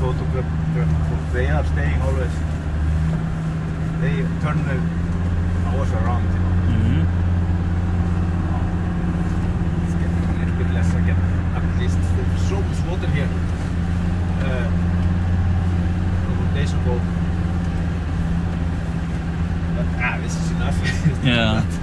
photographers, they are staying always. They turn their hours around, you know. Mm-hmm. It's getting a little bit less again. At least there's so much water here. A couple days ago. But this is enough. Yeah.